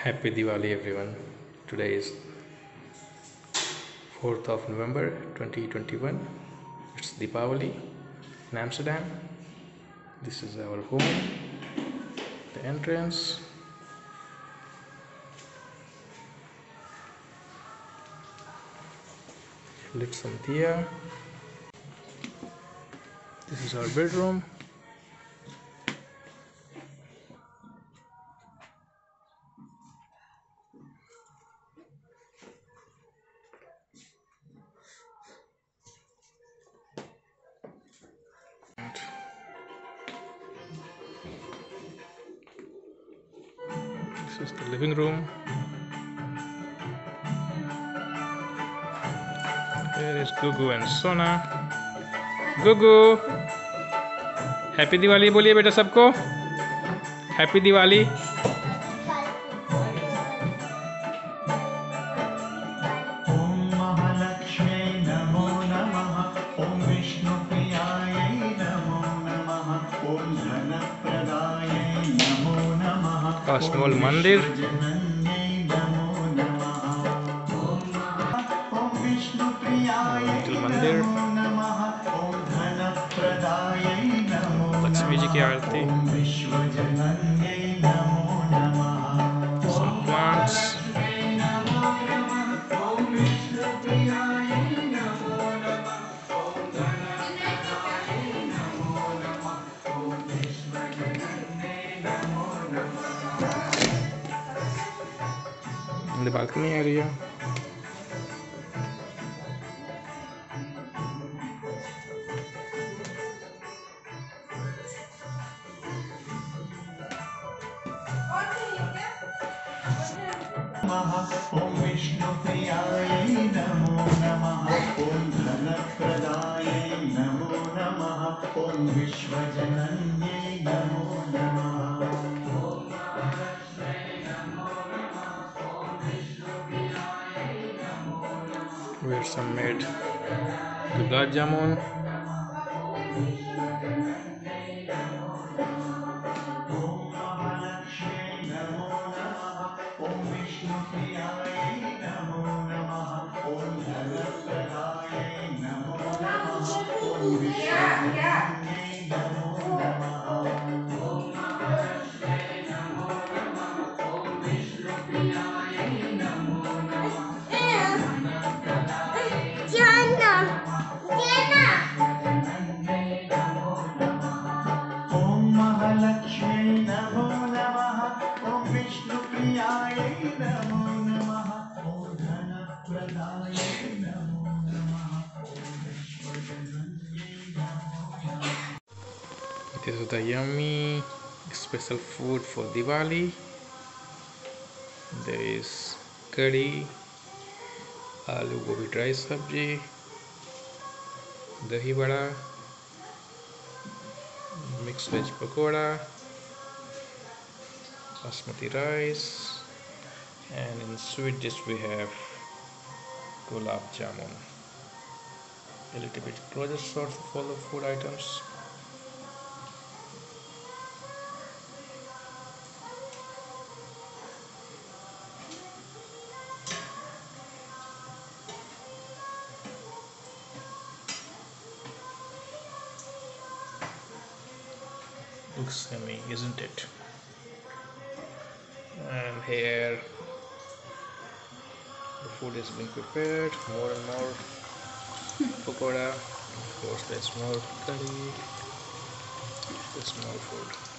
Happy Diwali everyone. Today is 4th of November 2021. It's Deepawali in Amsterdam. This is our home, the entrance. Lit some Diya. This is our bedroom. This is the living room. There is Gugu and Sona. Gugu, happy Diwali बोलिए बेटा सबको. Happy Diwali. ओम महालक्ष्म्यै नमो नमः. ओम विष्णुप्रियायै नमो नमः. ओम धनप्रदायै नमो नमः. A small मंदिर. जनन्यै नमो नमः. ओम विष्णुप्रियायै मंदिर. नमो नमः. ओम धनप्रदायै नमो लक्ष्मी जी की आरती. ओम विश्वजनन्यै नमो नमः. Some plants. In the balcony area. ओम विष्णुप्रियायै नमो नमः. ओम धनप्रदायै नमो नमः. ओम विश्वजनन्यै नमो नमः. Where some made gulab jamun. ओम महालक्ष्म्यै नमो नमः. ओम विष्णुप्रियायै नमो नमः. ओम धनप्रदायै नमो नमः. ओम विश्वजनन्यै नमो नमः. ओम महालक्ष्म्यै नमो नमः. ओम विष्णुप्रियायै नमो नमः. ओम धनप्रदायै नमो नमः. ओम विश्वजनन्यै नमो नमः. This is the yummy special food for Diwali. There is curry, aloo gobi dry sabji, dahi vada, mixed veg pakoda, basmati rice, and in sweet dish we have gulab jamun. A little bit closer shot of all the food items. Looks yummy, isn't it? And here the food is being prepared. More and more pakoda. Of course, there's more curry. There's more food.